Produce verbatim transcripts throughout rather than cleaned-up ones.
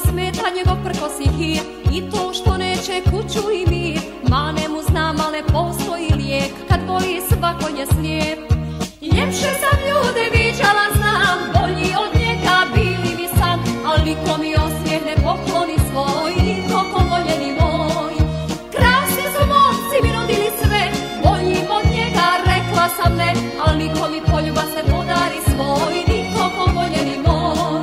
smeta njegov prkosi hir i to što neće kuću i mir. Mane mu znam, ale postoji lijek kad voli svako je slijep. Ljepše sam ljude viđala, znam, bolji od njega bili mi san, ali ko mi osmijehne pokloni svoj, niko ko voljeni moj. Krasni su momci mi nudili sve, boljim od njega rekla sam ne, ali ko mi poljuba se podari svoj, niko ko voljeni moj.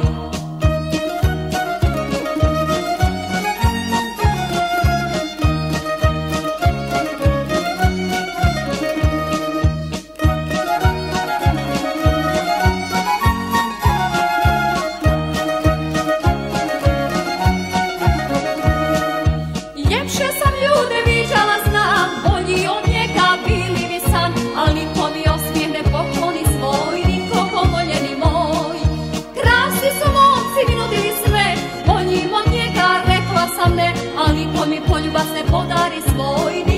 Ljepše sam ljude viđala, znam, bolji od njega bili mi san, ali ko mi osmijehne pokloni svoj, niko ko voljeni moj. Krasni su momci mi nudili sve, boljim od njega rekla sam ne, ali ko mi poljuba se podari svoj.